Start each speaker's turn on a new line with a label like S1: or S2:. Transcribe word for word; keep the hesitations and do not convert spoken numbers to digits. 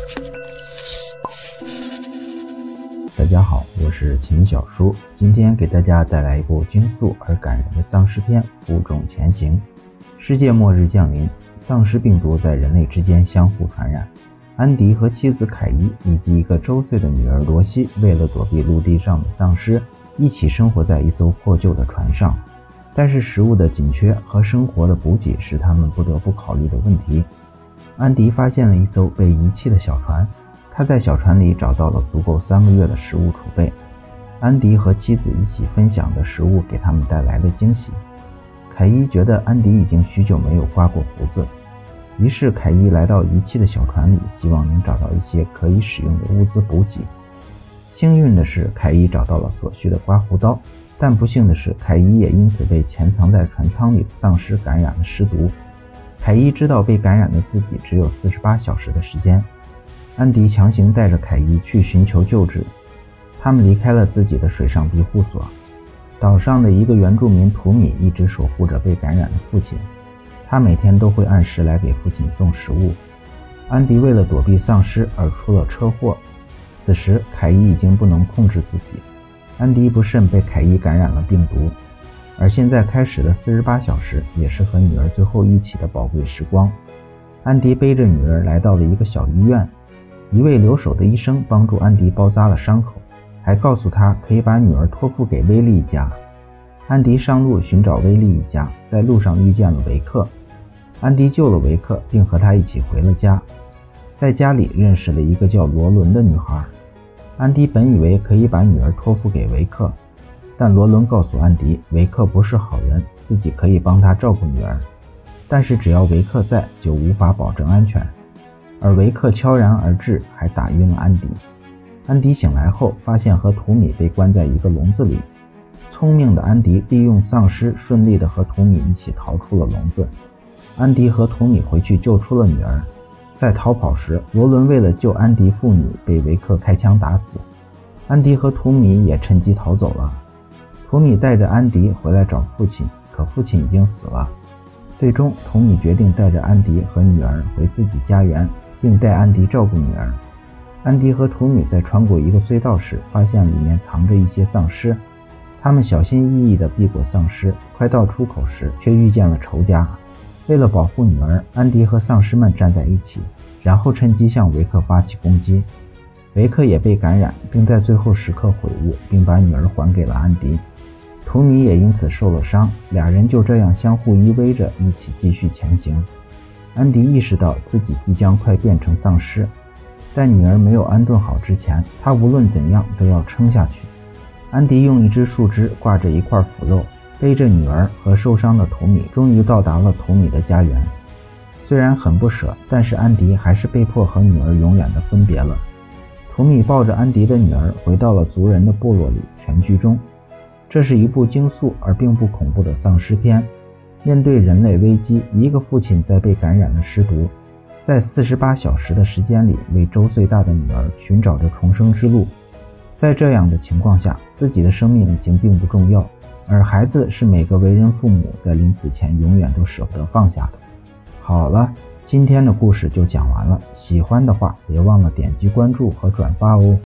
S1: 大家好，我是秦小叔，今天给大家带来一部惊肃而感人的丧尸片《负重前行》。世界末日降临，丧尸病毒在人类之间相互传染。安迪和妻子凯伊以及一个周岁的女儿罗西，为了躲避陆地上的丧尸，一起生活在一艘破旧的船上。但是食物的紧缺和生活的补给是他们不得不考虑的问题。安迪发现了一艘被遗弃的小船，他在小船里找到了足够三个月的食物储备。安迪和妻子一起分享的食物给他们带来了惊喜。凯伊觉得安迪已经许久没有刮过胡子，于是凯伊来到遗弃的小船里，希望能找到一些可以使用的物资补给。幸运的是，凯伊找到了所需的刮胡刀，但不幸的是，凯伊也因此被潜藏在船舱里的丧尸感染了尸毒。凯伊知道被感染的自己只有四十八小时的时间。安迪强行带着凯伊去寻求救治，他们离开了自己的水上庇护所。岛上的一个原住民图米一直守护着被感染的父亲，他每天都会按时来给父亲送食物。安迪为了躲避丧尸而出了车祸，此时凯伊已经不能控制自己。安迪不慎被凯伊感染了病毒，而现在开始的四十八小时也是和女儿最后一起的宝贵时光。安迪背着女儿来到了一个小医院，一位留守的医生帮助安迪包扎了伤口，还告诉他可以把女儿托付给威利一家。安迪上路寻找威利一家，在路上遇见了维克。安迪救了维克，并和他一起回了家。在家里认识了一个叫罗伦的女孩。安迪本以为可以把女儿托付给维克，但罗伦告诉安迪，维克不是好人，自己可以帮他照顾女儿，但是只要维克在，就无法保证安全。而维克悄然而至，还打晕了安迪。安迪醒来后，发现和图米被关在一个笼子里。聪明的安迪利用丧尸，顺利地和图米一起逃出了笼子。安迪和图米回去救出了女儿。在逃跑时，罗伦为了救安迪父女，被维克开枪打死。安迪和图米也趁机逃走了。图米带着安迪回来找父亲，可父亲已经死了。最终，图米决定带着安迪和女儿回自己家园，并带安迪照顾女儿。安迪和图米在穿过一个隧道时，发现里面藏着一些丧尸。他们小心翼翼地避过丧尸，快到出口时，却遇见了仇家。为了保护女儿，安迪和丧尸们站在一起，然后趁机向维克发起攻击。维克也被感染，并在最后时刻悔悟，并把女儿还给了安迪。图米也因此受了伤，俩人就这样相互依偎着，一起继续前行。安迪意识到自己即将快变成丧尸，在女儿没有安顿好之前，他无论怎样都要撑下去。安迪用一只树枝挂着一块腐肉，背着女儿和受伤的图米，终于到达了图米的家园。虽然很不舍，但是安迪还是被迫和女儿永远的分别了。图米抱着安迪的女儿回到了族人的部落里全剧终。这是一部惊肃而并不恐怖的丧尸片。面对人类危机，一个父亲在被感染了尸毒，在四十八小时的时间里为周岁大的女儿寻找着重生之路。在这样的情况下，自己的生命已经并不重要，而孩子是每个为人父母在临死前永远都舍不得放下的。好了，今天的故事就讲完了，喜欢的话别忘了点击关注和转发哦。